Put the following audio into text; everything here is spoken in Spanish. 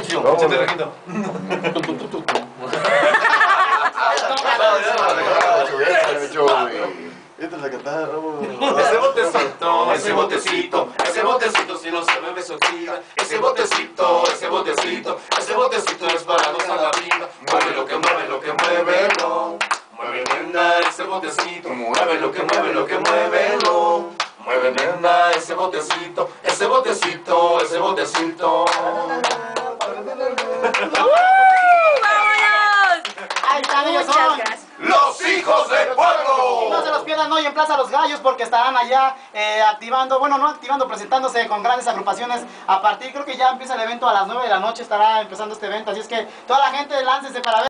atención. Vamos, Échate, güey. Requito. Esta es la cantada, Ramón. Ese botecito, ese botecito, ese botecito, si no se bebe se oxida. Ese botecito, ese botecito, ese botecito es para gozar la vida. Mueve lo que mueve, lo que mueve, no. Mueve, nena, ese botecito. Mueve lo que mueve, lo que mueve, no. Mueve, nena, ese botecito, ese botecito, ese botecito. Ahí están, ellos Muchas son gracias. ¡Los hijos del pueblo! No se los pierdan hoy en Plaza Los Gallos porque estarán allá activando, bueno, no activando, presentándose con grandes agrupaciones a partir, creo que ya empieza el evento a las 9 de la noche, estará empezando este evento, así es que toda la gente láncense para ver.